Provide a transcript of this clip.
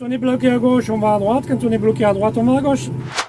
on est bloqué à gauche, on va à droite. Quand on est bloqué à droite, on va à gauche.